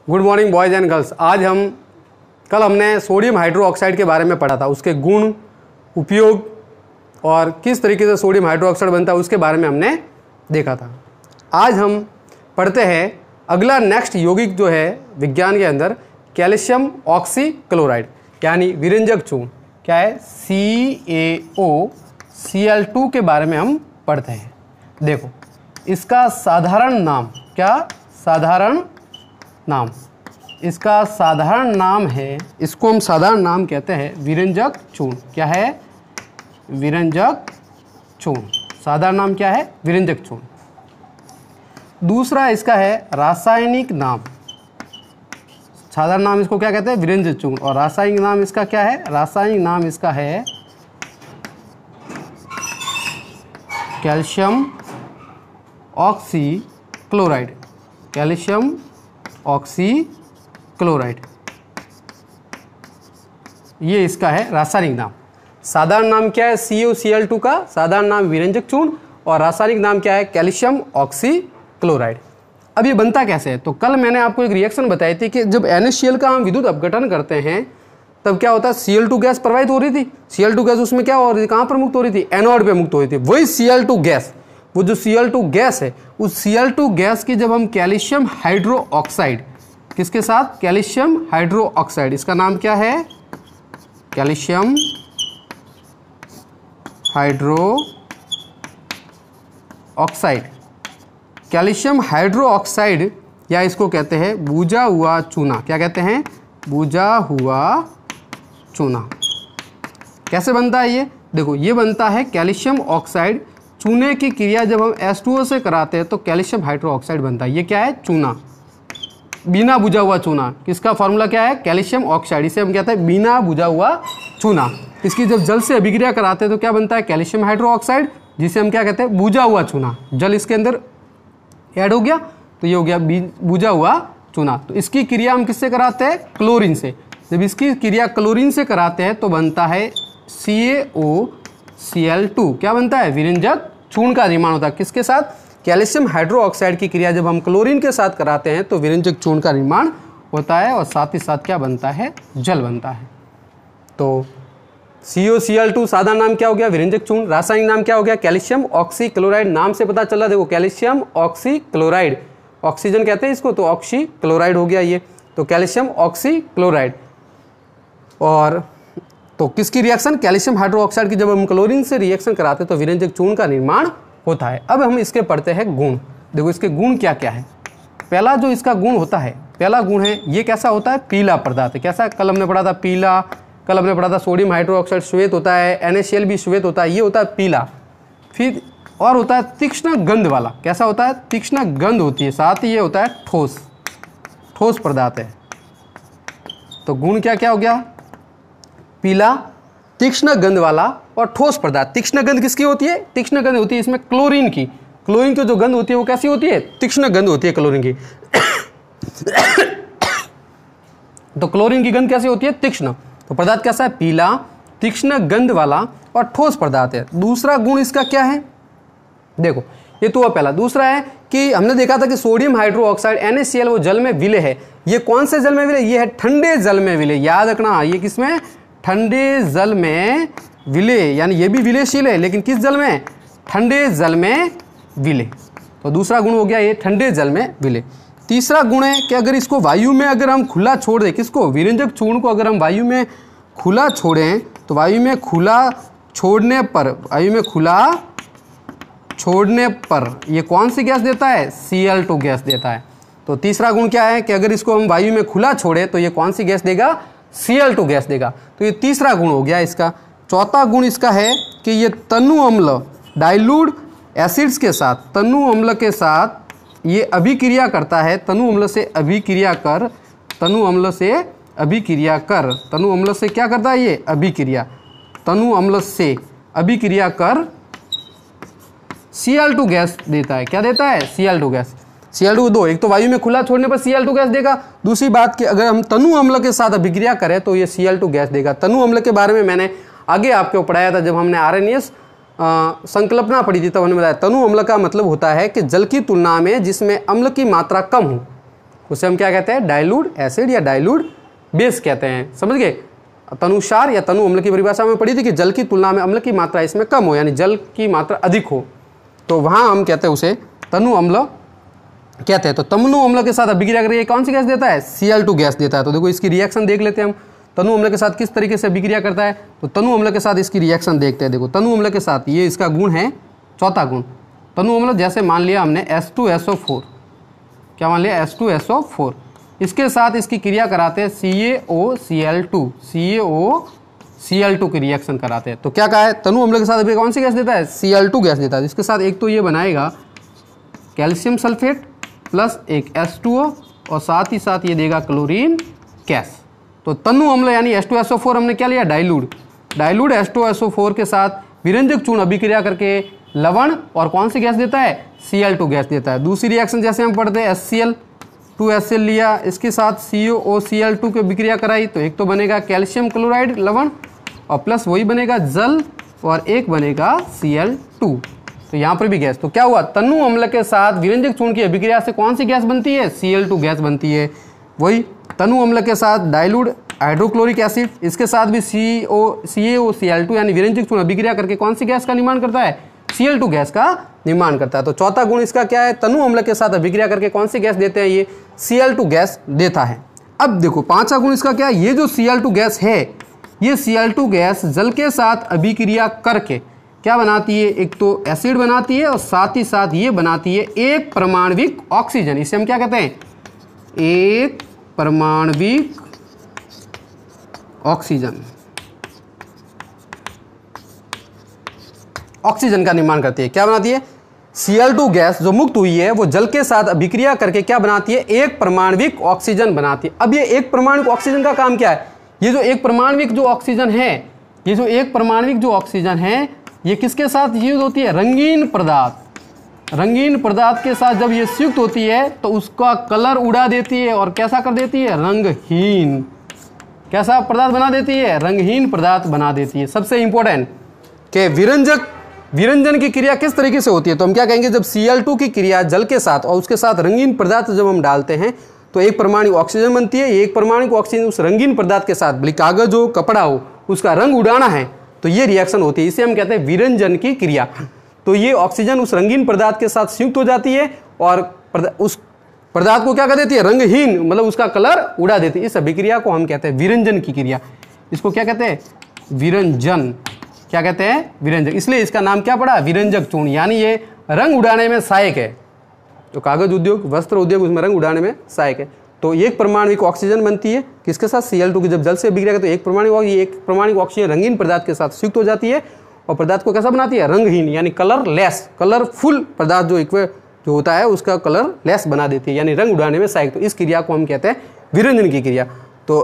Good morning boys and girls. कल हमने sodium hydroxide के बारे में पढ़ा था, उसके गुण, उपयोग और किस तरीके से सोडियम हाइड्रोक्साइड बनता है उसके बारे में हमने देखा था। आज हम पढ़ते हैं अगला नेक्स्ट यौगिक जो है विज्ञान के अंदर, कैल्शियम ऑक्सीक्लोराइड यानी विरंजक चूर्ण। क्या है? CaOCl2 के बारे में हम पढ़ते हैं। देखो, इसका साधारण नाम क्या? साधारण नाम, इसका साधारण नाम है, इसको हम साधारण नाम कहते हैं विरंजक चूर्ण। क्या है? विरंजक चूर्ण। साधारण नाम क्या है? विरंजक चूर्ण। दूसरा इसका है रासायनिक नाम। साधारण नाम इसको क्या कहते हैं? विरंजक चूर्ण। और रासायनिक नाम इसका क्या है? रासायनिक नाम इसका है कैल्शियम ऑक्सीक्लोराइड। कैल्शियम ऑक्सीक्लोराइड, ये इसका है रासायनिक नाम। साधारण नाम क्या है? CaOCl2 का साधारण नाम विरंजक चूर्ण और रासायनिक नाम क्या है? Calcium oxychloride. अब ये बनता कैसे है? तो कल मैंने आपको एक रिएक्शन बताई थी कि जब NaCl का हम विद्युत अपघटन करते हैं तब क्या होता है? Cl2 गैस प्रवाहित हो रही थी। Cl2 गैस उसमें क्या हो रही थी? कहाँ पर मुक्त हो रही थी? एनोड पे मुक्त हो रही थी। वही Cl2 गैस, वो जो Cl2 गैस है, उस Cl2 गैस की जब हम कैल्शियम हाइड्रोक्साइड, किसके साथ? कैल्शियम हाइड्रोक्साइड, इसका नाम क्या है? Calcium hydroxide. कैल्शियम हाइड्रोक्साइड या इसको कहते हैं बुझा हुआ चूना। क्या कहते हैं? बुझा हुआ चूना। कैसे बनता है ये? देखो, ये बनता है कैल्शियम ऑक्साइड। चूने की क्रिया जब हम H2O से कराते हैं तो कैल्शियम हाइड्रोक्साइड बनता है। ये क्या है? चूना, बिना बुझा हुआ चूना। किसका फॉर्मूला क्या है? Calcium oxide. इसे हम कहते हैं बिना बुझा हुआ चूना। इसकी जब जल से अभिक्रिया कराते हैं तो क्या बनता है? कैल्शियम हाइड्रोक्साइड, जिसे हम क्या कहते हैं? बुझा हुआ चूना। जल इसके अंदर ऐड हो गया तो ये हो गया बुझा हुआ चूना। तो इसकी क्रिया हम किससे कराते हैं? क्लोरीन से। जब इसकी क्रिया क्लोरीन से कराते हैं तो बनता है CaOCl2। क्या बनता है? विरंजक चूर्ण का निर्माण होता है। किसके साथ? कैल्शियम हाइड्रोक्साइड की क्रिया जब हम क्लोरीन के साथ कराते हैं तो विरंजक चूर्ण का निर्माण होता है और साथ ही साथ क्या बनता है? जल बनता है। तो CaOCl2 साधारण नाम क्या हो गया? विरंजक चूर्ण। रासायनिक नाम क्या हो गया? Calcium oxychloride. नाम से पता चला, देखो, कैल्शियम ऑक्सीक्लोराइड, ऑक्सीजन कहते हैं इसको, तो ऑक्सीक्लोराइड हो गया ये, तो कैल्शियम ऑक्सीक्लोराइड। और तो किसकी रिएक्शन? कैल्शियम हाइड्रोक्साइड की जब हम क्लोरीन से रिएक्शन कराते हैं तो विरंजक चूर्ण का निर्माण होता है। अब हम इसके पढ़ते हैं गुण। देखो, इसके गुण क्या क्या है। पहला जो इसका गुण होता है, पहला गुण है, ये कैसा होता है? पीला पदार्थ है। कैसा? कल हमने पढ़ा था पीला, कल हमने पढ़ा था सोडियम हाइड्रोक्साइड श्वेत होता है, NaCl भी श्वेत होता है, ये होता है पीला। फिर और होता है तीक्ष्ण गंध वाला। कैसा होता है? तीक्ष्ण गंध होती है। साथ ही ये होता है ठोस, ठोस पदार्थ है। तो गुण क्या क्या हो गया? पीला, तीक्ष्ण गंध वाला और ठोस पदार्थ। तीक्ष्ण गंध किसकी होती है? तीक्ष्ण गंध होती है इसमें क्लोरीन की। क्लोरीन की जो गंध होती है वो कैसी होती है? तीक्ष्ण गंध होती है क्लोरीन की। तो क्लोरीन की गंध कैसी होती है? तीक्ष्ण। तो पदार्थ कैसा है? पीला, तीक्ष्ण गंध वाला और ठोस पदार्थ है। दूसरा गुण इसका क्या है? देखो, ये तो पहला। दूसरा है कि हमने देखा था कि सोडियम हाइड्रोक्साइड NaCl वो जल में विलय है। ये कौन से जल में विलय? ये है ठंडे जल में विलय। याद रखना, ये किसमें? ठंडे जल में विलय, यानी ये भी विलयशील है, लेकिन किस जल में? ठंडे जल में विलय। तो दूसरा गुण हो गया ये, ठंडे जल में विलय। तीसरा गुण है कि अगर इसको वायु में अगर हम खुला छोड़ दें, किसको? विरंजक चूर्ण को अगर हम वायु में खुला छोड़ें तो वायु में खुला छोड़ने पर, वायु में खुला छोड़ने पर ये कौन सी गैस देता है? Cl2 गैस देता है। तो तीसरा गुण क्या है कि अगर इसको हम वायु में खुला छोड़े तो ये कौन सी गैस देगा? Cl2 गैस देगा। तो ये तीसरा गुण हो गया इसका। चौथा गुण इसका है कि ये तनु अम्ल, डाइल्यूट एसिड्स के साथ, तनु अम्ल के साथ ये अभिक्रिया करता है। तनु अम्ल से अभिक्रिया कर, तनु अम्ल से अभिक्रिया कर, तनु अम्ल से क्या करता है? ये अभिक्रिया, तनु अम्ल से अभिक्रिया कर Cl2 गैस देता है। क्या देता है? Cl2 gas. Cl2 दो, एक तो वायु में खुला छोड़ने पर Cl2 गैस देगा। दूसरी बात कि अगर हम तनु अम्ल के साथ अभिक्रिया करें तो ये Cl2 गैस देगा। तनु अम्ल के बारे में मैंने आगे आपको पढ़ाया था जब हमने RNAS संकल्पना पढ़ी थी, तब हमने बताया तनु अम्ल का मतलब होता है कि जल की तुलना में जिसमें अम्ल की मात्रा कम उसे हम क्या कहते हैं, डाइल्यूट एसिड या डाइल्यूट बेस कहते हैं। समझ गए। तनुसार या तनु अम्ल की परिभाषा में पढ़ी थी कि जल की तुलना में अम्ल की मात्रा इसमें कम हो, यानी जल की मात्रा अधिक हो, तो वहाँ हम कहते हैं उसे तनु अम्ल कहते हैं। तो तनु अम्ल के साथ अभिक्रिया करके कौन सी गैस देता है, Cl2 गैस देता है। तो देखो इसकी रिएक्शन देख लेते हैं हम, तनु अम्ल के साथ किस तरीके से अभिक्रिया करता है। तो तनु अम्ल के साथ इसकी रिएक्शन देखते हैं। देखो तनु अम्ल के साथ ये इसका गुण है, चौथा गुण। तनु अम्ल जैसे मान लिया हमने H2SO4, क्या मान लिया, H2SO4, इसके साथ इसकी क्रिया कराते हैं CaOCl2, CaOCl2 की रिएक्शन कराते हैं। तो क्या कहा है, तनु अम्ल के साथ अभी कौन सी गैस देता है, Cl2 गैस देता है। इसके साथ एक तो ये बनाएगा कैल्शियम सल्फेट प्लस एक H2O और साथ ही साथ ये देगा क्लोरीन गैस। तो तनु अम्ल यानी H2SO4 हमने क्या लिया, डाइल्यूट H2SO4 के साथ विरंजक चूर्ण अभिक्रिया करके लवण और कौन सी गैस देता है, Cl2 गैस देता है। दूसरी रिएक्शन जैसे हम पढ़ते हैं HCl2HCl लिया, इसके साथ CaOCl2 की अभिक्रिया कराई, तो एक तो बनेगा कैल्शियम क्लोराइड लवण और प्लस वही बनेगा जल और एक बनेगा Cl2। तो यहाँ पर भी गैस, तो क्या हुआ, तनु अम्ल के साथ विरंजक चूर्ण की अभिक्रिया से कौन सी गैस बनती है, Cl2 गैस बनती है। वही तनु अम्ल के साथ डाइल्यूट हाइड्रोक्लोरिक एसिड, इसके साथ भी CaOCl2 यानी विरंजक चूर्ण अभिक्रिया करके कौन सी गैस का निर्माण करता है, Cl2 गैस का निर्माण करता है। तो चौथा गुण इसका क्या है, तनु अम्ल के साथ अभिक्रिया करके कौन सी गैस देते हैं, ये Cl2 गैस देता है। अब देखो पांचवा गुण इसका क्या है, ये जो Cl2 गैस है, ये Cl2 गैस जल के साथ अभिक्रिया करके क्या बनाती है, एक तो एसिड बनाती है और साथ ही साथ ये बनाती है एक परमाणविक ऑक्सीजन। इसे हम क्या कहते हैं, एक परमाणविक ऑक्सीजन, ऑक्सीजन का निर्माण करती है। क्या बनाती है, Cl2 गैस जो मुक्त हुई है वो जल के साथ अभिक्रिया करके क्या बनाती है, एक परमाणविक ऑक्सीजन बनाती है। अब ये एक परमाणविक ऑक्सीजन का काम क्या है, ये जो एक परमाणविक जो ऑक्सीजन है, ये जो एक परमाणविक जो ऑक्सीजन है, ये किसके साथ यूज होती है, रंगीन पदार्थ, रंगीन पदार्थ के साथ जब ये संयुक्त होती है तो उसका कलर उड़ा देती है और कैसा कर देती है, रंगहीन, कैसा पदार्थ बना देती है, रंगहीन पदार्थ बना देती है। सबसे इंपॉर्टेंट कि विरंजन की क्रिया किस तरीके से होती है, तो हम क्या कहेंगे, जब Cl2 की क्रिया जल के साथ और उसके साथ रंगीन पदार्थ जब हम डालते हैं तो एक परमाणु ऑक्सीजन बनती है। एक परमाणु ऑक्सीजन उस रंगीन पदार्थ के साथ, भले कागज हो कपड़ा हो, उसका रंग उड़ाना है, तो ये रिएक्शन होती है, इसे हम कहते हैं विरंजन की क्रिया। तो ये ऑक्सीजन उस रंगीन पदार्थ के साथ संयुक्त हो जाती है और उस पदार्थ को क्या कर देती है, रंगहीन, मतलब उसका कलर उड़ा देती है। इस अभिक्रिया को हम कहते हैं विरंजन की क्रिया। इसको क्या कहते हैं, विरंजन, क्या कहते हैं, विरंजक। इसलिए इसका नाम क्या पड़ा, विरंजक चूर्ण, यानी ये रंग उड़ाने में सहायक है। जो कागज उद्योग, वस्त्र उद्योग, उसमें रंग उड़ाने में सहायक है। तो एक परमाणु ऑक्सीजन बनती है किसके साथ, Cl2 की, जब जल से अभिक्रिया करते तो एक परमाणु ऑक्सीजन रंगीन पदार्थ के साथ संयुक्त हो जाती है और पदार्थ को कैसा बनाती है, रंगहीन, यानी कलरलेस, कलरफुल पदार्थ जो होता है उसका कलर लेस बना देती है, यानी रंग उड़ाने में सहायक। तो इस क्रिया को हम कहते हैं विरंजन की क्रिया। तो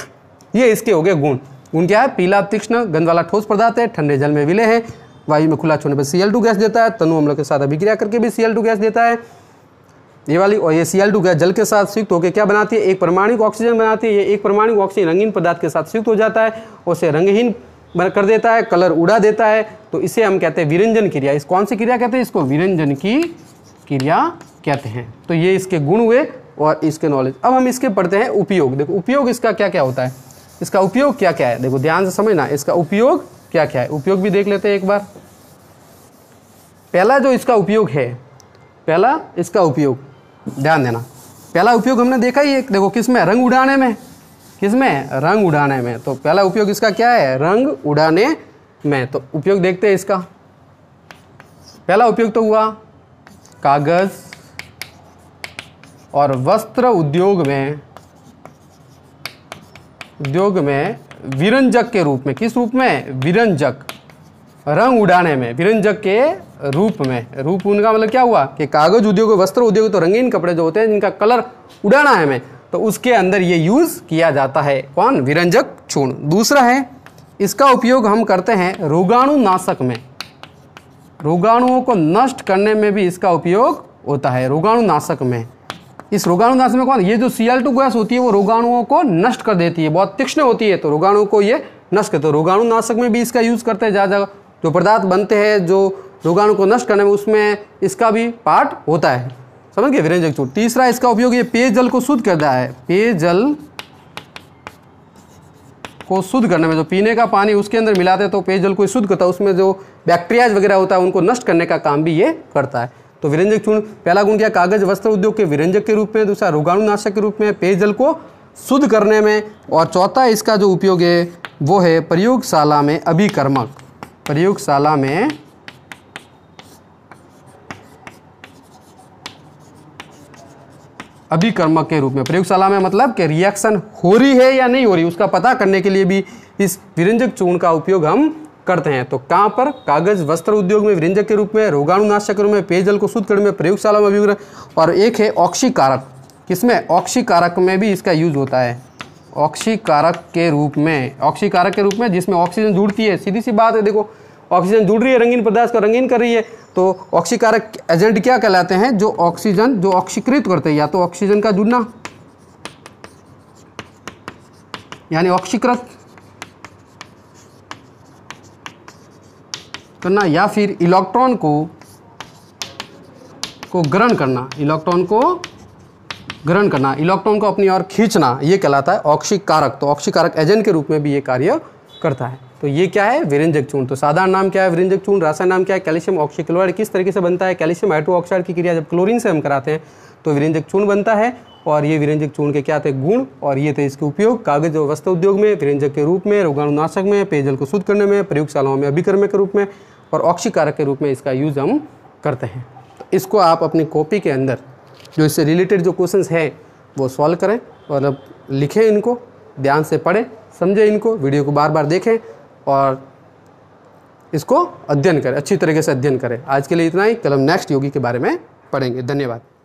ये इसके हो गए गुण। गुण क्या है, पीला तीक्ष्ण गंध वाला ठोस पदार्थ है, ठंडे जल में विलय है, वायु में खुला छोड़ने पर Cl2 गैस देता है, तनु अम्ल के साथ अभिक्रिया करके भी Cl2 गैस देता है ये वाली। और ये Cl2 गैस जल के साथ संयुक्त होकर क्या बनाती है, एक परमाणु ऑक्सीजन बनाती है। ये एक परमाणु ऑक्सीजन रंगीन पदार्थ के साथ संयुक्त हो जाता है और उसे रंगहीन कर देता है, कलर उड़ा देता है। तो इसे हम कहते हैं विरंजन क्रिया। इस कौन सी क्रिया कहते हैं, इसको विरंजन की क्रिया कहते हैं। तो ये इसके गुण हुए और इसके नॉलेज। अब हम इसके पढ़ते हैं उपयोग। देखो उपयोग इसका क्या क्या होता है, इसका उपयोग क्या क्या है, देखो ध्यान से समझना, इसका उपयोग क्या क्या है, उपयोग भी देख लेते हैं एक बार। पहला जो इसका उपयोग है, पहला इसका उपयोग, ध्यान देना, पहला उपयोग हमने देखा ही है, देखो किसमें, रंग उड़ाने में, किसमें, रंग उड़ाने में। तो पहला उपयोग इसका क्या है, रंग उड़ाने में। तो उपयोग देखते हैं इसका। पहला उपयोग तो हुआ कागज और वस्त्र उद्योग में विरंजक के रूप में, किस रूप में, विरंजक, रंग उड़ाने में, विरंजक के रूप में। रूप उनका मतलब क्या हुआ कि कागज उद्योग, वस्त्र उद्योग, तो रंगीन कपड़े जो होते हैं जिनका कलर उड़ाना है हमें, तो उसके अंदर ये यूज किया जाता है, कौन, विरंजक चूर्ण। दूसरा है इसका उपयोग हम करते हैं रोगाणुनाशक में, रोगाणुओं को नष्ट करने में भी इसका उपयोग होता है, रोगाणुनाशक में। इस रोगाणुनाशक में कौन, ये जो Cl2 गैस होती है वो रोगाणुओं को नष्ट कर देती है, बहुत तीक्ष्ण होती है, तो रोगाणुओं को ये नष्ट करते हैं। रोगाणुनाशक में भी इसका यूज करते हैं, जहाँ जगह जो पदार्थ बनते हैं जो रोगाणु को नष्ट करने में, उसमें इसका भी पार्ट होता है। समझ गए, विरंजक चूर्ण। तीसरा इसका उपयोग ये पेयजल को शुद्ध करता है, पेयजल को शुद्ध करने में, जो पीने का पानी उसके अंदर मिलाते हैं तो पेयजल को शुद्ध करता है, उसमें जो बैक्टीरियाज वगैरह होता है उनको नष्ट करने का काम भी ये करता है। तो विरंजक चूर्ण पहला गुण क्या, कागज वस्त्र उद्योग के विरंजक के रूप में, दूसरा रोगाणुनाशक के रूप में, पेयजल को शुद्ध करने में, और चौथा इसका जो उपयोग है वो है प्रयोगशाला में अभिकर्मक, प्रयोगशाला में अभिकर्मक के रूप में। प्रयोगशाला में मतलब कि रिएक्शन हो रही है या नहीं हो रही उसका पता करने के लिए भी इस विरंजक चूर्ण का उपयोग हम करते हैं। तो कहाँ पर, कागज वस्त्र उद्योग में विरंजक के रूप में, रोगाणुनाशक के रूप में, पेयजल को शुद्ध करने में, प्रयोगशाला में अभिकर्मक, और एक है ऑक्सीकारक, किसमें, ऑक्सीकारक में भी इसका यूज होता है, ऑक्सीकारक के रूप में, ऑक्सीकारक के रूप में जिसमें ऑक्सीजन जुड़ती है। सीधी सी बात है, देखो ऑक्सीजन जुड़ रही है, रंगीन पदार्थ को रंगीन कर रही है, तो ऑक्सीकारक एजेंट क्या कहलाते हैं, जो ऑक्सीजन जो ऑक्सीकृत करते हैं, या तो ऑक्सीजन का जुड़ना यानी ऑक्सीकृत करना, या फिर इलेक्ट्रॉन को ग्रहण करना, इलेक्ट्रॉन को ग्रहण करना, इलेक्ट्रॉन को अपनी ओर खींचना, ये कहलाता है ऑक्सीकारक। तो ऑक्सीकारक एजेंट के रूप में भी ये कार्य करता है। तो ये क्या है, विरंजक चूर्ण। तो साधारण नाम क्या है विरंजक चूर्ण, रासायनिक नाम क्या है, कैल्शियम ऑक्सीक्लोराइड। किस तरीके से बनता है, कैल्शियम हाइड्रोक्साइड की क्रिया जब क्लोरीन से हम कराते हैं तो विरंजक चूर्ण बनता है। और ये विरंजक चूर्ण के क्या थे, गुण, और ये थे इसके उपयोग, कागज और वस्त्र उद्योग में विरंजक के रूप में, रोगाणुनाशक में, पेयजल को शुद्ध करने में, प्रयोगशालाओं में अभिकर्मक के रूप में, और ऑक्सीकारक के रूप में इसका यूज हम करते हैं। तो इसको आप अपनी कॉपी के अंदर जो इससे रिलेटेड जो क्वेश्चंस है वो सॉल्व करें, और अब लिखें, इनको ध्यान से पढ़ें, समझें इनको, वीडियो को बार बार देखें और इसको अध्ययन करें, अच्छी तरीके से अध्ययन करें। आज के लिए इतना ही, कल हम नेक्स्ट योगी के बारे में पढ़ेंगे। धन्यवाद।